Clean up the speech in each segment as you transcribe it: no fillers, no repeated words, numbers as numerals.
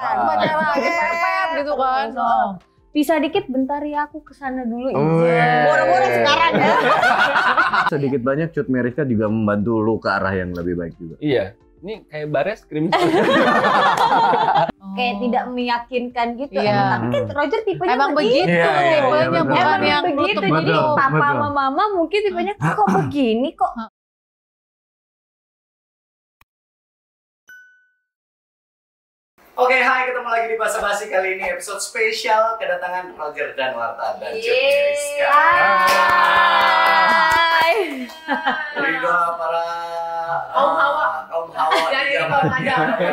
Pacaran, pepet gitu kan. Bisa dikit bentar ya, aku kesana dulu. Boro-boro sekarang ya. Sedikit banyak Cut Meriska juga membantu lu ke arah yang lebih baik juga. Iya. Ini kayak Bareskrim. Kayak tidak meyakinkan gitu. Iya. Tapi kan Roger tipenya Emang begitu, Iya, tipenya betul. bukan yang begitu. Jadi Betul, papa betul. sama mama mungkin tipenya kok begini kok. Oke, hai, ketemu lagi di Basa Basi. Kali ini episode spesial kedatangan Roger dan Warta dan Cut Meriska. Hai. Ridho para Kaum Hawa. kaum Hawa Jadi di kaum zamannya.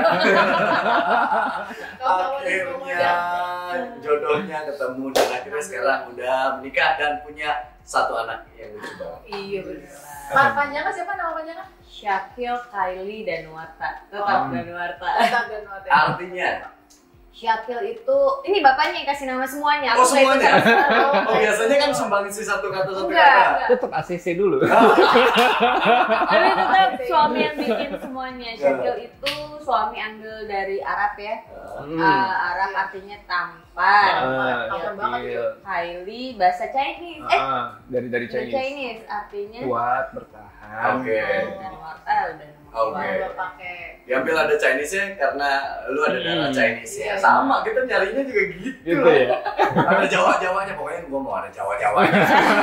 Akhirnya jodohnya ketemu dan akhirnya sekarang udah menikah dan punya satu anak yang lucu banget. Iya benar. Panjangnya siapa nama panjangnya? Syakil, Kylie, dan Warta. Tetap dan Warta. Artinya, Syakil itu, ini bapaknya yang kasih nama semuanya. oh Aku nggak ikut semuanya? sama sekali. Oh biasanya kan sumbang isi satu kata satu Enggak. kata. Tetap ACC dulu. Tapi tetap suami yang bikin semuanya. Syakil itu suami ambil dari Arab ya. Arab artinya tampan. Tampan banget Iya. Kylie bahasa Chinese. Dari Dari Chinese. Chinese artinya Kuat, bertahan. Oke. dan Warta udah. Oke. Kalau pakai Diambil ada Chinese-nya karena lu ada darah Chinese-nya. Iya. Sama, kita nyarinya juga gitu. Gitu ya. Ada Jawa-Jawanya, pokoknya gua mau ada Jawa-Jawanya.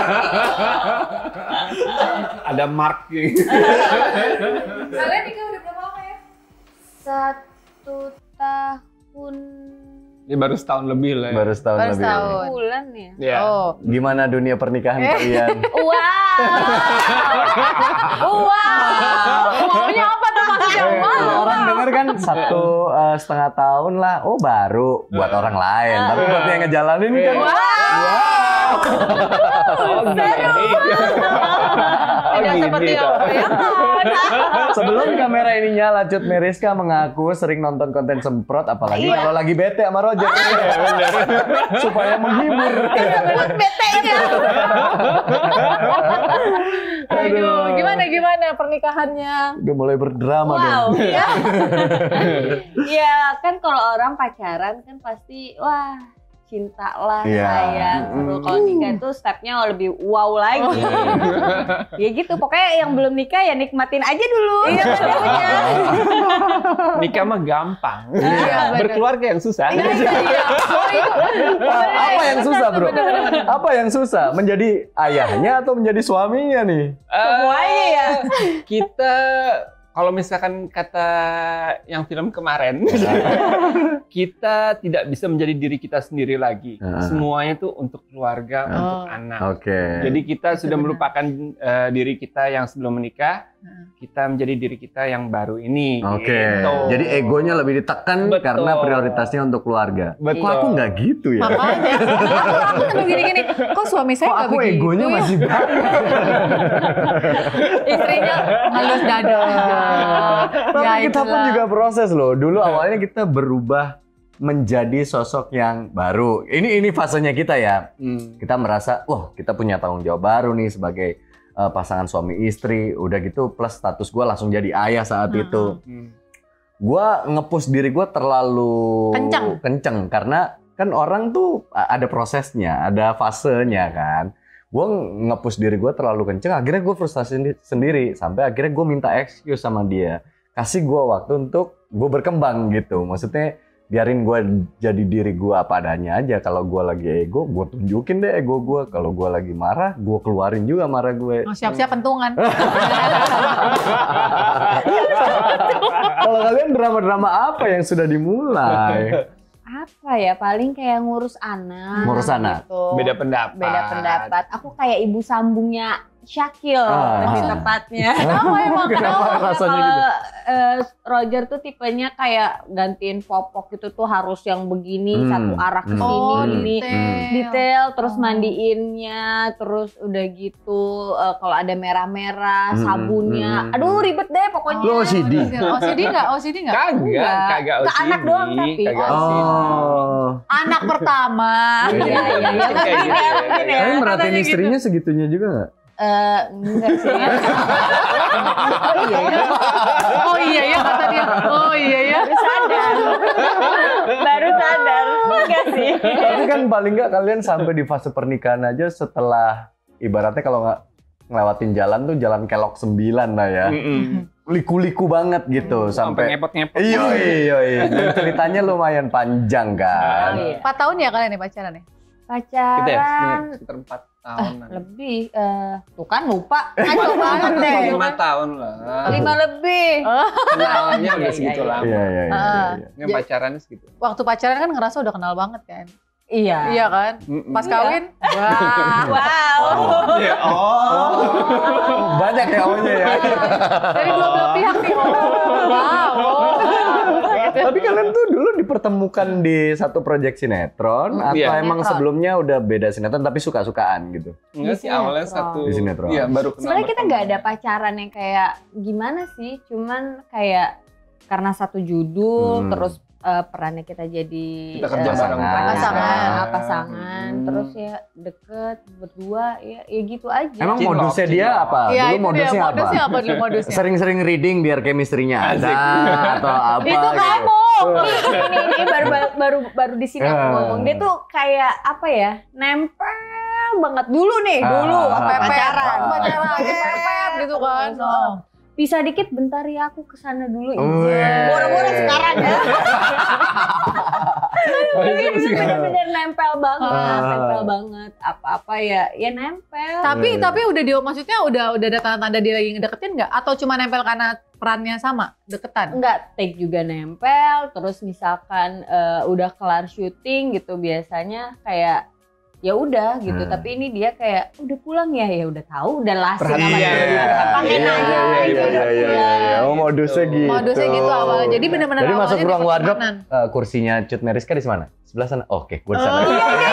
Ada mark gitu. kalian nikah udah berapa lama ya? 1 tahun Ini baru setahun lebih lah ya. Baru setahun Baru lebih. setahun. bulan ya. Iya. Oh. Gimana dunia pernikahan kalian? Wow. Maunya apa tuh maksudnya? Orang denger kan 1,5 tahun lah. Oh baru buat orang lain. Tapi buat yang ngejalanin kan. Tidak seperti yang bayangkan. Sebelum kamera ini nyala, Cut Meriska mengaku sering nonton konten semprot, apalagi kalau lagi bete sama Roger. Supaya menghibur. Buat bete-nya. Aduh, gimana pernikahannya? Udah mulai berdrama Wow. dong. Ya kan kalau orang pacaran kan pasti wah cinta lah Iya. sayang. Terus kalau nikah tuh stepnya lebih wow lagi. Ya gitu pokoknya yang belum nikah ya nikmatin aja dulu. Iya benar. Nikah mah gampang. Iya, bener. Berkeluarga yang susah. Apa yang susah, Bro? Apa yang susah? Menjadi ayahnya atau menjadi suaminya nih? Semuanya ya. Kita kalau misalkan kata yang film kemarin, kita tidak bisa menjadi diri kita sendiri lagi. Semuanya tuh untuk keluarga, untuk anak. Oke. Jadi kita sudah melupakan diri kita yang sebelum menikah, kita menjadi diri kita yang baru ini. Oke. Gitu. Jadi egonya lebih ditekan Betul. karena prioritasnya untuk keluarga. Betul. Kok aku nggak gitu ya? Makanya aku tuh gini-gini. Kok suami saya Kok nggak aku begitu egonya ya? masih banyak? Istrinya ngelus dada. Tapi kita pun juga proses loh. Dulu awalnya kita berubah menjadi sosok yang baru. Ini fasenya kita ya. Kita merasa, wah kita punya tanggung jawab baru nih sebagai pasangan suami istri. Udah gitu plus status gue langsung jadi ayah saat itu. Gue nge-push diri gue terlalu kenceng karena kan orang tuh ada prosesnya, ada fasenya kan. Gue nge-push diri gue terlalu kenceng, akhirnya gue frustasi sendiri sampai akhirnya gue minta excuse sama dia, kasih gue waktu untuk gue berkembang gitu. Maksudnya biarin gue jadi diri gue apa adanya aja. Kalau gue lagi ego, gue tunjukin deh ego gue. Kalau gue lagi marah, gue keluarin juga marah gue. Oh, siap-siap pentungan. Kalau kalian drama-drama apa yang sudah dimulai? Apa ya paling kayak ngurus anak. Ngurus anak. Gitu. Beda pendapat. Beda pendapat. Aku kayak ibu sambungnya Syakil lebih tepatnya. Kenapa rasanya gitu? Roger tuh tipenya kayak gantiin popok gitu tuh harus yang begini satu arah ke sini Oh, ini detail terus Oh. mandiinnya terus udah gitu kalau ada merah-merah sabunnya aduh ribet deh pokoknya. Lo OCD? OCD nggak? OCD nggak? Kagak Ke anak doang tapi. Kagak Oh. OCD. Anak pertama. Iya. Kayak gitu ya. Kalian merhatiin istrinya segitunya juga nggak? Enggak sih. Oh iya ya kata dia. Oh iya ya. Baru sadar. Enggak sih. Tapi kan paling nggak kalian sampai di fase pernikahan aja setelah ibaratnya kalau nggak ngelewatin jalan tuh jalan kelok 9 lah ya. Liku-liku banget gitu sampai ngepot-ngepot. Iya. Dan ceritanya lumayan panjang kan. 4 tahun ya kalian nih pacaran ya? Kita ya Pacaran sekitar 4 tahun. lebih. Tuh kan lupa. Kacau banget deh. 5 tahun lah. 5 lebih. Kenalnya udah segitu lama. Iya. Ini pacarannya segitu. Waktu pacaran kan ngerasa udah kenal banget kan? Iya. Iya kan? Pas kawin, wah. Wow. Banyak ya awalnya ya. Dari dua belah pihak nih. Wow. Tapi kalian tuh dulu dipertemukan di satu proyek sinetron atau Iya. emang Sinetron. sebelumnya udah beda sinetron tapi suka-sukaan gitu? Enggak sih awalnya satu. Di sinetron. Iya, baru kenal. Sebenarnya kita nggak ada berteman. pacaran yang kayak gimana sih, cuman kayak karena satu judul, terus perannya kita jadi Kita kerja bareng. pasangan, terus ya deket berdua, ya gitu aja. Emang Cinlok, modusnya dia cinlok. apa? Iya, Dulu itu dia. modusnya apa? Modusnya apa dulu modusnya? Sering-sering reading biar chemistry-nya ada atau apa Itu gitu. kamu. ini baru di sini aku ngomong, dia tuh kayak apa ya, nempel banget dulu nih, dulu pacaran, Pepet gitu kan. bisa dikit bentar ya aku kesana dulu, Wih. boro-boro sekarang ya. Bener-bener nempel banget, apa-apa ya nempel. Tapi udah dia maksudnya udah ada tanda-tanda dia lagi ngedeketin nggak? Atau cuma nempel karena perannya sama, deketan? Enggak, take juga nempel, terus misalkan udah kelar syuting gitu biasanya kayak ya udah gitu, tapi ini dia kayak udah pulang ya udah tahu, udah lasik sama Perhatian. dia. Pakai nanya Iya. Oh, modusnya gitu. Modusnya gitu awalnya. Jadi benar-benar Jadi masuk awalnya ruang di wardrobe, pertemanan. kursinya Cut Meriska di mana? Sebelah sana. Oke, gue di sana.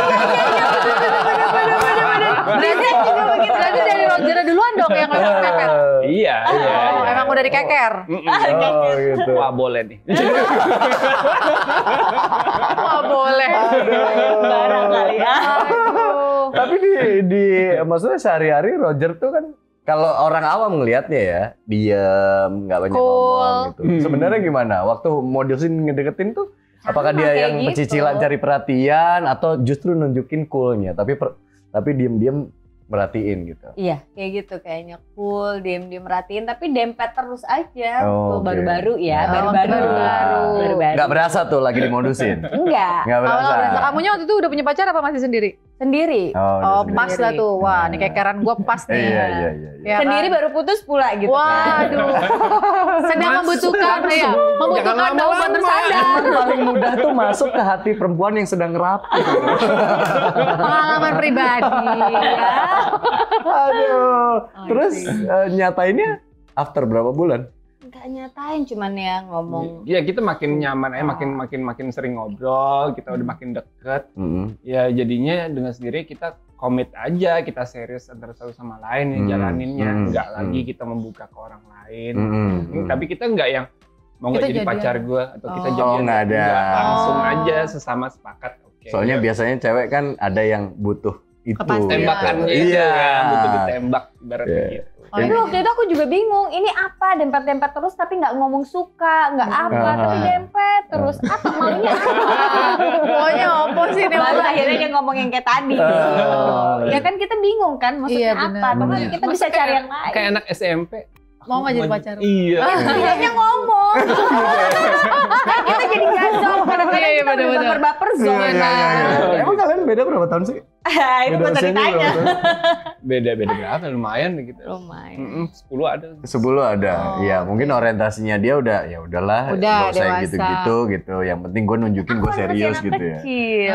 Berarti dari Roger duluan dong yang lewat pepet. Iya. Oh, emang udah dikeker. Oh, gitu. Wah, boleh nih. Wah, boleh. barang kali ya. Tapi di maksudnya sehari-hari Roger tuh kan kalau orang awam ngelihatnya ya, diam, nggak banyak ngomong gitu. Sebenarnya gimana? Waktu modusin ngedeketin tuh, apakah dia kayak yang gitu. pecicilan cari perhatian atau justru nunjukin coolnya? Tapi diam-diam merhatiin gitu. Iya, kayak gitu, kayaknya cool, diem-diem merhatiin, tapi dempet terus aja. Oh, Tuh, oke. baru-baru ya, Oh, baru-baru. Nggak berasa tuh lagi dimodusin? Enggak, Nggak berasa? Awalnya berasa. Kamunya waktu itu udah punya pacar apa masih sendiri? sendiri. Oh, Oh, pas lah tuh. Wah, nih kekeran gue pas nih. Iya. Ya Sendiri kan? baru putus pula gitu. Waduh. Sedang membutuhkan membutuhkan daun bersandar. Paling mudah tuh masuk ke hati perempuan yang sedang rapuh. Pengalaman pribadi ya. Aduh. Terus nyatainnya after berapa bulan? Nggak nyatain, cuman ya ngomong. Ya kita makin nyaman aja, makin sering ngobrol, kita udah makin deket. Ya jadinya dengan sendiri kita komit aja, kita serius antara satu sama lain ya jalaninnya. Nggak lagi kita membuka ke orang lain. Tapi kita nggak yang mau nggak Kita jadi jadian. pacar gue atau kita Oh, jadian. nggak ada. Nggak, langsung aja sesama sepakat. Oke. Soalnya biasanya cewek kan ada yang butuh itu. Kepastian. tembakannya Iya. kan, butuh ditembak ibaratnya Iya. gitu. Tapi waktu itu aku juga bingung, ini apa, dempet-dempet terus tapi nggak ngomong suka, nggak apa, tapi dempet terus, apa maunya apa? Pokoknya apa sih nih? Baru akhirnya dia ngomong yang kayak tadi. Ya kan kita bingung kan, maksudnya Iya, bener. apa, atau kan kita bisa Masa cari yang lain. Kayak anak SMP. Mau nggak jadi pacar? Iya. Tidaknya ngomong. Kan kita jadi gasol, kadang-kadang Iya, kita udah bener-bener. baper-baper zona. Emang kalian beda berapa tahun sih? Itu Beda buat usianya ditanya. berapa tahun? Beda berapa? Lumayan gitu. Lumayan. 10 ada. 10 ada. Iya, mungkin orientasinya dia udah ya udahlah, Udah, nggak usah yang dewasa. gitu-gitu gitu. Yang penting gue nunjukin gue serius Masih anak gitu ya. kecil.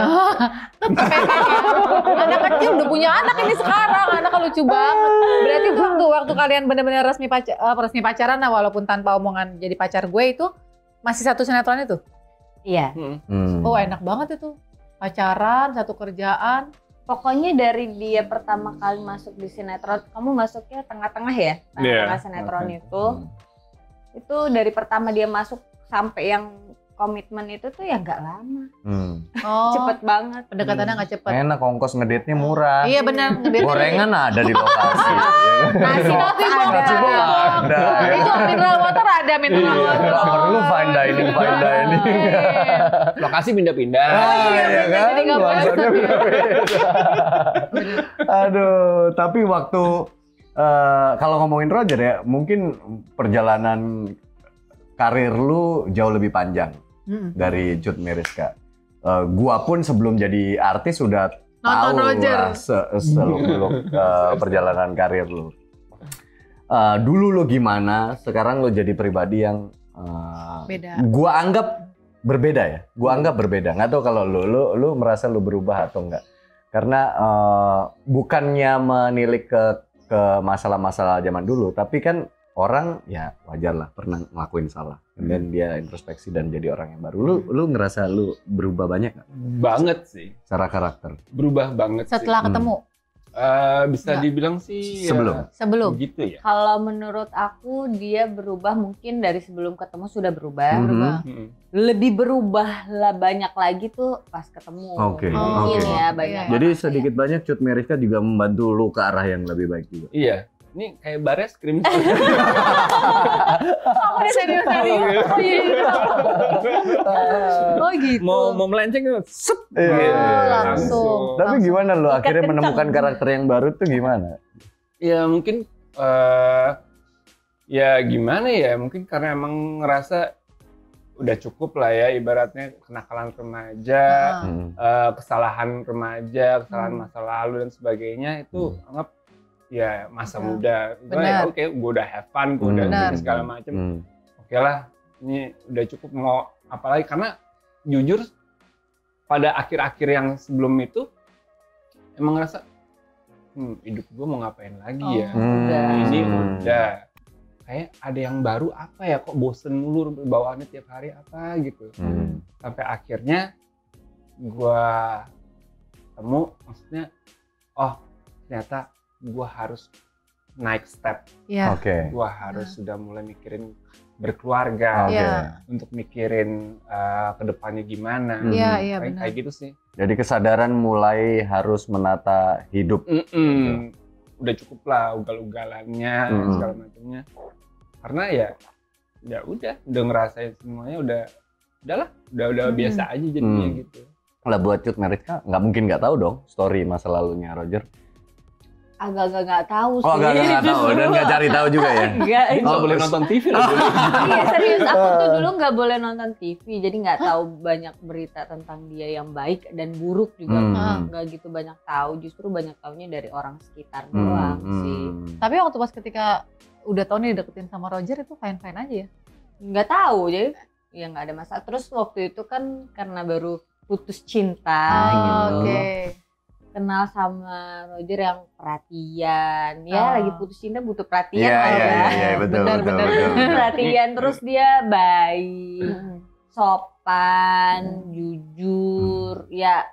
Anak kecil udah punya anak ini sekarang, anak lucu banget. Berarti tuh waktu kalian benar-benar resmi pacaran, nah walaupun tanpa omongan jadi pacar gue itu masih satu sinetron itu. Iya. Oh enak banget itu, pacaran satu kerjaan. Pokoknya dari dia pertama kali masuk di sinetron, kamu masuknya tengah-tengah ya? Tengah-tengah sinetron itu dari pertama dia masuk sampai yang komitmen itu tuh ya nggak lama, Oh, cepet banget. pendekatannya nggak cepet. Enak, ongkos ngedate-nya murah. Iya benar. Gorengan ada di lokasi. Nasi Nasi ada. Nasi ada. Itu mineral water ada mineral water. Nggak perlu fine dining. Lokasi pindah-pindah. Iya kan? jadi nggak boleh. Nuansanya beda-beda. Aduh, tapi waktu kalau ngomongin Roger ya, mungkin perjalanan karir lu jauh lebih panjang dari Cut Meyriska. Gua pun sebelum jadi artis sudah Nonton tahu Roger. lah seluk-beluk perjalanan karir lu. Dulu lu gimana? Sekarang lu jadi pribadi yang Beda. gua anggap berbeda ya. Gua anggap berbeda. Nggak tahu kalau lu merasa lu berubah atau enggak. Karena bukannya menilik ke masalah-masalah zaman dulu, tapi kan orang ya wajar lah pernah ngelakuin salah, dan dia introspeksi dan jadi orang yang baru. Lu ngerasa lu berubah banyak nggak? Banget sih. Secara karakter? Berubah banget Setelah sih. ketemu, Bisa Nggak. dibilang sih Sebelum? sebelum. gitu ya. Kalau menurut aku dia berubah mungkin dari sebelum ketemu sudah berubah. Berubah. Mm-mm. Lebih berubah lah banyak lagi tuh pas ketemu. Oke, Mungkin oke. ya banyak. Iya. Jadi orang sedikit banyak Cut Meyriska juga membantu lu ke arah yang lebih baik juga. Iya. Ini kayak Bareskrim. Aku udah serius. Oh iya. Oh gitu. mau melenceng set. Iya. langsung. Tapi gimana lu Ikat akhirnya kencang. menemukan karakter yang baru tuh gimana? Ya mungkin ya gimana ya, mungkin karena emang ngerasa udah cukup lah ya, ibaratnya kenakalan remaja, kesalahan remaja, kesalahan masa lalu dan sebagainya itu anggap ya masa muda. Benar. Oke, gue udah have fun, gue udah Benar. bikin segala macam. Oke lah, ini udah cukup, mau apalagi, karena jujur pada akhir-akhir yang sebelum itu emang ngerasa hidup gue mau ngapain lagi ya. Ini udah kayak ada yang baru apa ya, kok bosen mulu bawaannya tiap hari apa gitu. Sampai akhirnya gue ketemu, maksudnya oh ternyata gue harus naik step. Iya. Oke. Gue harus sudah mulai mikirin berkeluarga, Oke. Iya. untuk mikirin kedepannya gimana. Iya, Kayak- benar. kayak gitu sih. Jadi kesadaran mulai harus menata hidup. Udah cukup lah ugal-ugalannya segala macamnya. Karena ya udah ngerasain semuanya, udah biasa aja jadinya gitu. Lah buat Cut Meyriska nggak mungkin nggak tahu dong story masa lalunya Roger. Agak-agak nggak tahu sih. Oh nggak tahu dan nggak cari tahu juga ya. Enggak. Nggak boleh nonton TV loh dulu. Iya serius, aku tuh dulu nggak boleh nonton TV, jadi nggak tahu banyak berita tentang dia yang baik dan buruk juga. Nggak gitu banyak tahu, justru banyak taunya dari orang sekitar doang sih. Tapi waktu pas ketika udah tahu nih deketin sama Roger itu fine-fine aja ya? Nggak tahu, jadi ya nggak ada masalah. Terus waktu itu kan karena baru putus cinta gitu. Oke. Kenal sama Roger yang perhatian, ya lagi putus cinta butuh perhatian lah ya. Iya betul Benar, betul. benar. betul. Perhatian, terus dia baik, sopan, jujur, ya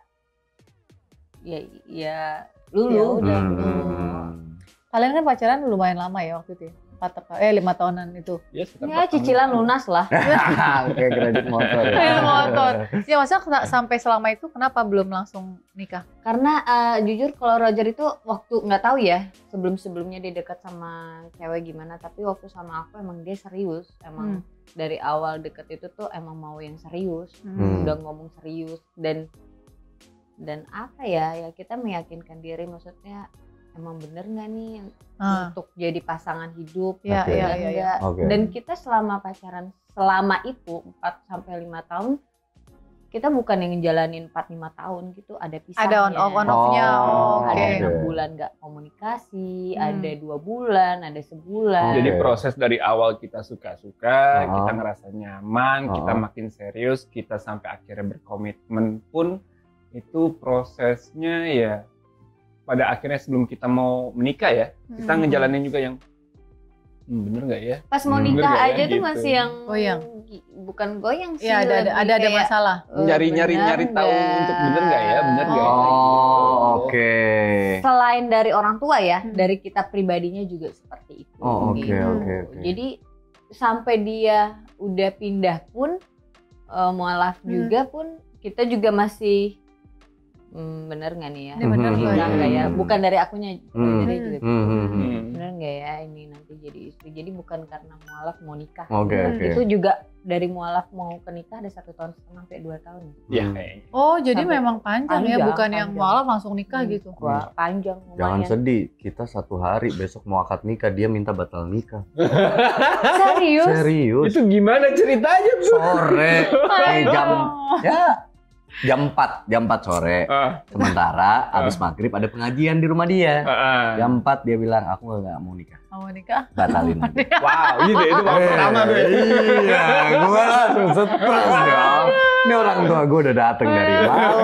lulu. Ya udah. Kalian Kalian kan pacaran lumayan lama ya waktu itu ya? 5 tahunan itu. Ya, sekitar Ya 4 tahun. cicilan lunas lah. Kayak kredit motor. Kayak motor. Ya maksudnya sampai selama itu kenapa belum langsung nikah? Karena jujur kalau Roger itu waktu nggak tahu ya sebelumnya dia dekat sama cewek gimana, tapi waktu sama aku emang dia serius, emang dari awal deket itu tuh emang mau yang serius, udah ngomong serius dan apa ya kita meyakinkan diri, maksudnya emang bener nggak nih untuk jadi pasangan hidup, Iya, Oke. iya, dan iya. enggak. Oke. Dan kita selama pacaran selama itu 4-5 tahun kita bukan yang ngejalanin 4-5 tahun gitu, ada pisahnya. Ada on off-nya. Oh, Ada Oke. 6 bulan nggak komunikasi, ada 2 bulan, ada sebulan. Jadi Oke. proses dari awal kita suka-suka, kita ngerasa nyaman, kita Oh. makin serius, kita sampai akhirnya berkomitmen pun itu prosesnya ya pada akhirnya sebelum kita mau menikah ya, kita ngejalanin juga yang bener nggak ya? Pas mau Bener nikah nggak ya? aja tuh Gitu. masih yang Goyang. bukan goyang sih. Iya ada lebih kayak, masalah. Nyari bener tahu nggak? untuk bener nggak ya, bener nggak ya? Oh Gitu. oke. Selain dari orang tua ya, dari kita pribadinya juga seperti itu. Oh, oke, gitu. oke. Jadi sampai dia udah pindah pun mualaf juga pun kita juga masih bener nggak nih ya? Ini bener Ini nggak bener ya? nggak ya? Bukan dari akunya, jadi juga Hmm. bener nggak ya ini nanti jadi istri. Jadi bukan karena mualaf mau nikah. Oke, oke. Itu juga dari mualaf mau ke nikah ada 1 tahun setengah sampai 2 tahun. Iya kayaknya. Oh, jadi Sampai memang panjang ya, panjang, bukan yang panjang. mualaf langsung nikah gitu. Wah, panjang lumayan. Jangan sedih, kita 1 hari besok mau akad nikah, dia minta batal nikah. Serius? Serius? Itu gimana ceritanya tuh? Sore, jam 4 sore. Sementara abis maghrib ada pengajian di rumah dia. Jam 4 dia bilang, aku nggak mau nikah. Mau nikah? Batalin. Wow, gitu itu waktu pertama tuh. Iya, gue langsung stres dong. Ini orang tua gue udah dateng dari Malang.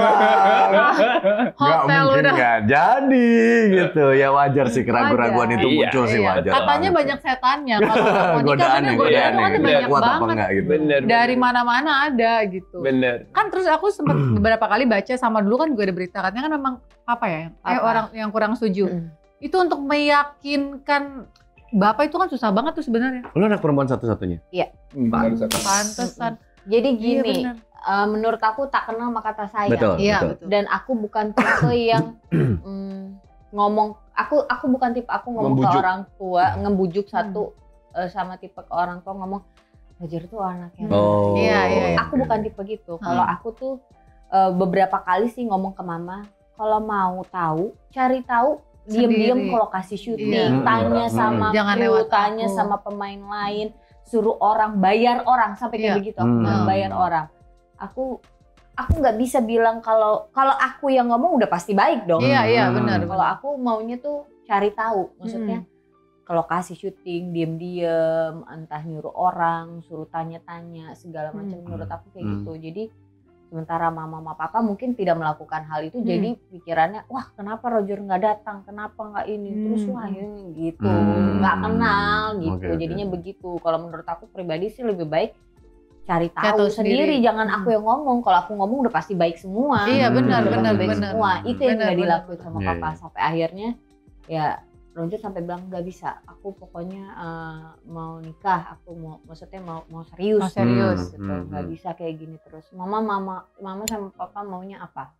Gak Hotel mungkin udah. gak jadi gitu. Ya wajar sih keraguan-keraguan itu Iya, muncul sih, Iya. wajar. Katanya banget. banyak setannya. Kalau nggak mau nikah, Godaannya, bener, godaannya kan banyak kuat apa banget. enggak gitu. Bener. Dari mana-mana ada gitu. Bener. Kan terus aku sempat beberapa kali baca sama dulu kan juga ada berita katanya kan memang apa ya? Apa? Orang yang kurang setuju. Itu untuk meyakinkan bapak itu kan susah banget tuh sebenarnya. Lu anak perempuan satu-satunya? Baru satu. Pantesan. Jadi Iya, gini, bener. menurut aku tak kenal maka tak sayang. Betul. Iya, betul. Dan aku bukan tipe yang ngomong, aku bukan tipe aku ngomong ke Membujuk. orang tua, ngebujuk satu sama tipe ke orang tua ngomong Roger tuh anaknya. Oh. Iya, iya, iya. Aku bukan tipe gitu. Kalau aku tuh beberapa kali sih ngomong ke mama, kalau mau tahu, cari tahu, diem-diem Sendiri. kalau kasih syuting, Iya. tanya sama Jangan kru, lewat tanya aku. sama pemain lain, suruh orang, bayar orang, sampai kayak Iya. begitu aku bilang, bayar orang. Aku nggak bisa bilang kalau aku yang ngomong udah pasti baik dong. Iya, iya, benar. Kalau aku maunya tuh cari tahu, maksudnya kalau kasih syuting diem-diem, entah nyuruh orang, suruh tanya-tanya segala macam, menurut aku kayak gitu. Jadi sementara mama sama papa mungkin tidak melakukan hal itu, jadi pikirannya wah kenapa Roger nggak datang, kenapa nggak ini, terus wah ini gitu, nggak kenal gitu. Oke, Jadinya begitu. Kalau menurut aku pribadi sih lebih baik cari Cari tahu tahu sendiri, sendiri. jangan aku yang ngomong. Kalau aku ngomong udah pasti baik semua. Iya, benar, Udah benar, pasti baik benar. semua. Itu yang Benar, nggak benar, dilakuin sama benar. papa. Iya, iya. Sampai akhirnya ya Roger sampai bilang nggak bisa. Aku pokoknya mau nikah. Aku maksudnya mau serius. Mau serius. Gitu. Nggak bisa kayak gini terus. Mama sama papa maunya apa?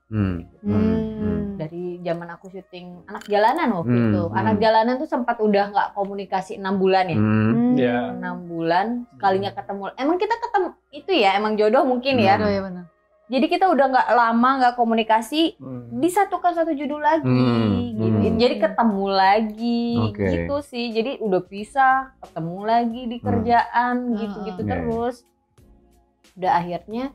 Dari zaman aku syuting Anak Jalanan waktu itu. Anak Jalanan tuh sempat udah nggak komunikasi 6 bulan ya. Iya. 6 bulan sekalinya ketemu. Emang kita ketemu itu ya emang jodoh mungkin ya. Aduh, ya benar. Jadi kita udah nggak lama nggak komunikasi, disatukan satu judul lagi gitu. Jadi ketemu lagi Oke. gitu sih. Jadi udah pisah, ketemu lagi di kerjaan gitu-gitu Oke. terus. Udah akhirnya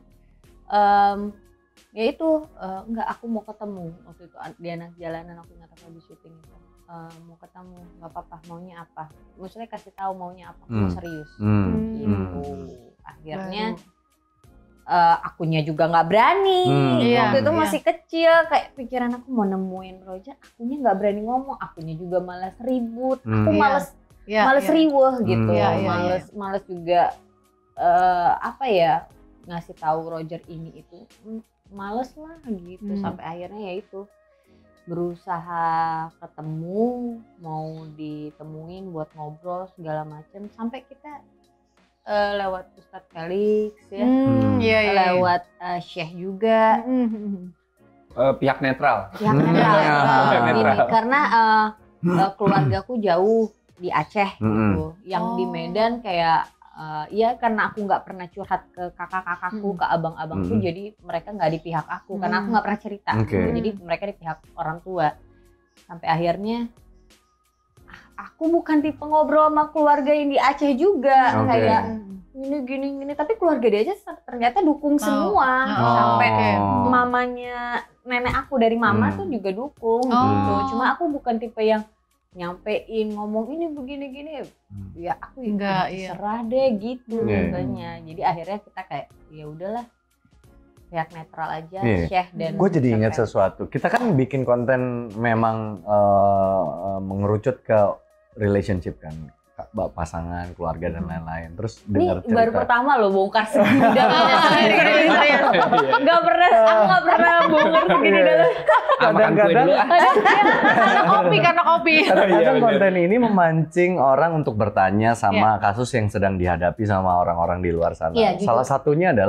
ya itu nggak, aku mau ketemu waktu itu di Anak Jalanan, aku nggak tahu habis syuting itu. Mau ketemu, nggak apa-apa, maunya apa? Maksudnya kasih tahu maunya apa, mau serius gitu. Akhirnya akunya juga nggak berani. Iya, Waktu itu iya. masih kecil, kayak pikiran aku mau nemuin Roger, akunya nggak berani ngomong, akunya juga malas ribut, aku Iya. males Iya, males iya. riweuh gitu, Iya, iya, males juga apa ya, ngasih tahu Roger ini itu, males lah gitu. Sampai akhirnya ya itu berusaha ketemu, mau ditemuin buat ngobrol segala macam, sampai kita lewat Ustadz Felix ya, Iya, iya. lewat Syekh juga, Pihak netral. pihak netral. Pihak Gini, netral. karena keluargaku jauh di Aceh gitu, yang di Oh. Medan kayak ya karena aku nggak pernah curhat ke kakak-kakakku, ke abang-abangku, jadi mereka nggak di pihak aku karena aku nggak pernah cerita. Oke. Jadi mereka di pihak orang tua. Sampai akhirnya aku bukan tipe ngobrol sama keluarga yang di Aceh juga, Oke. kayak gini, tapi keluarga dia aja ternyata dukung Oh. semua. Oh. Sampai Oh. mamanya nenek aku dari mama tuh juga dukung gitu. Cuma aku bukan tipe yang nyampein ngomong ini begini-gini. Ya aku Enggak, iya. serah deh gitu Iya. katanya. Jadi akhirnya kita kayak ya udahlah, pihak netral aja, Iya. Syekh dan Gue jadi ingat Ustadz sesuatu. Kita kan bikin konten memang mengerucut ke relationship kan, pasangan, keluarga dan lain-lain. Terus Ini dengar cerita. baru pertama loh bongkar segini dalamnya. Iya. Gak pernah, aku gak pernah bongkar segini dalam. Makan kue dulu ah. Karena kopi. Kadang-kadang Iya, konten ini memancing orang untuk bertanya sama kasus yang sedang dihadapi sama orang-orang di luar sana. Iya, jujur. Salah satunya adalah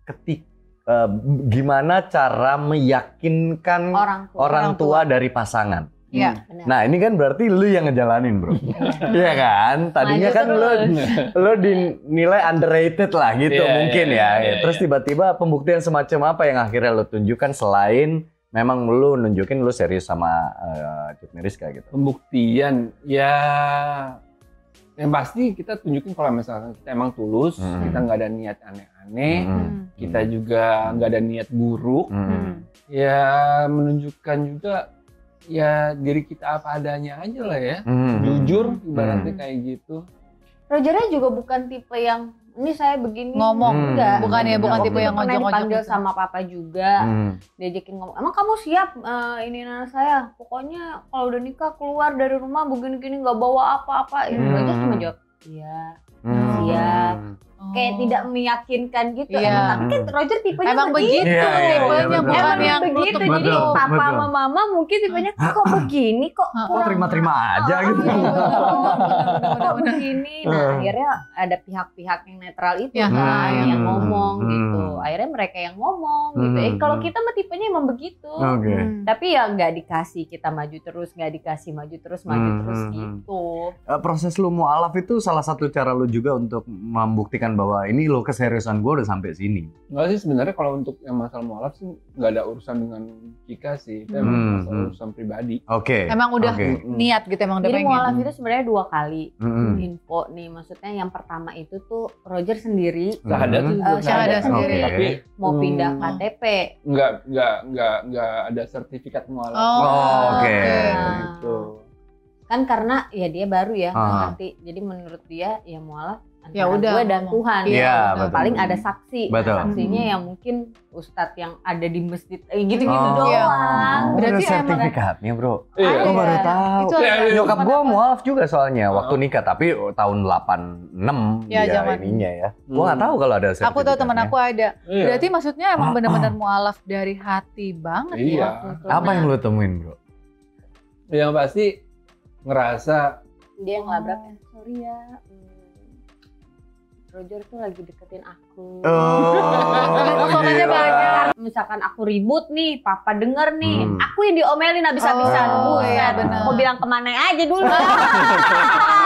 gimana cara meyakinkan orang tua dari pasangan. Iya. Nah ini kan berarti lu yang ngejalanin bro. Iya kan? Tadinya kan lu dinilai underrated lah gitu mungkin ya. Terus tiba-tiba pembuktian semacam apa yang akhirnya lu tunjukkan selain memang lu nunjukin lu serius sama Cut Meyriska gitu. Pembuktian ya yang pasti kita tunjukin kalau misalkan kita emang tulus, kita nggak ada niat aneh-aneh, kita juga nggak ada niat buruk. Ya menunjukkan juga ya diri kita apa adanya aja lah ya, jujur ibaratnya kayak gitu. Rogernya juga bukan tipe yang ini saya begini ngomong, enggak. bukan tipe yang pernah ngojok-ngojok dipanggil gitu. sama papa juga, diajakin ngomong, emang kamu siap ini anak saya, pokoknya kalau udah nikah keluar dari rumah begini-gini nggak bawa apa-apa. Roger cuma jawab iya, siap. Kayak tidak meyakinkan gitu. Iya. Tapi kan Roger tipenya Emang begitu, tipenya bukan yang begitu. Jadi Betul, papa betul. sama mama mungkin tipenya kok begini kok Oh terima-terima aja gitu. kok begini. Nah akhirnya ada pihak-pihak yang netral itu Ya, kan yang yang ngomong gitu. Akhirnya mereka yang ngomong gitu. Kalau kita mah tipenya emang begitu. Oke. Tapi ya nggak dikasih kita maju terus, nggak dikasih maju terus gitu. Proses lu mualaf itu salah satu cara lu juga untuk membuktikan bahwa ini lo keseriusan gue udah sampai sini. Enggak sih sebenarnya kalau untuk yang masalah mualaf sih nggak ada urusan dengan Kika sih, itu emang masalah urusan pribadi. Oke. Emang udah niat gitu, emang udah Jadi pengen. mualaf itu sebenarnya 2 kali info nih. Maksudnya yang pertama itu tuh Roger sendiri Syahadat tuh syahadat sendiri. Tapi mau pindah KTP. nggak ada sertifikat mualaf. Oke. Gitu. Kan karena ya dia baru ya ngerti. Jadi menurut dia ya mualaf Ya antara udah, gue dan ngomong. Tuhan. Iya, Nah, betul. paling ada saksi. Betul. Nah, saksinya yang mungkin ustadz yang ada di masjid gitu-gitu Oh. doang. Berarti ada emang- sertifikatnya bro. Iya. Gue baru tahu. Itu ada. Nyokap gue mualaf juga soalnya waktu nikah, tapi tahun 86 Ya, dia zaman. ininya ya. Gue nggak tahu kalau ada sertifikatnya. Aku tahu teman aku ada. Iya. Berarti maksudnya emang benar-benar mualaf dari hati banget Iya. ya waktu itu. Apa yang lu temuin bro? Yang pasti ngerasa Dia ngelabrak ya. Sorry ya. Roger tuh lagi deketin aku. Soalnya banyak. Misalkan aku ribut nih, papa denger nih, aku yang diomelin habis-habisan. Oh, Buset, iya, bener. mau bilang kemana aja dulu.